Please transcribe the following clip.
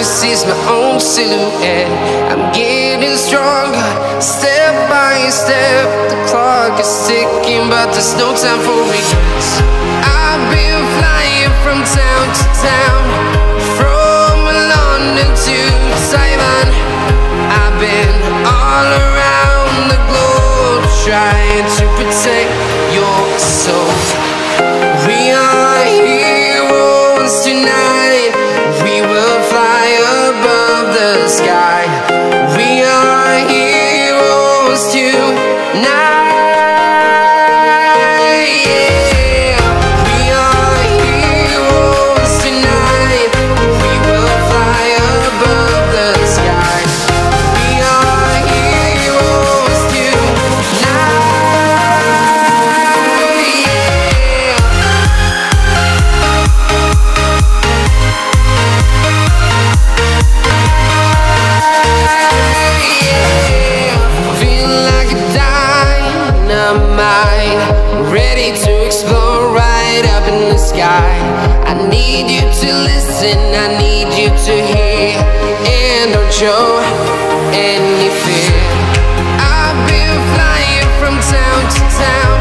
can see my own silhouette. I'm getting stronger, step by step. The clock is ticking, but there's no time for regrets. I've been flying from town to town, from London to Taiwan. I've been all around the globe, trying to protect your soul. We are heroes tonight. We will fly above the sky. We are heroes tonight. Ready to explore right up in the sky. I need you to listen, I need you to hear, and don't show any fear. I've been flying from town to town,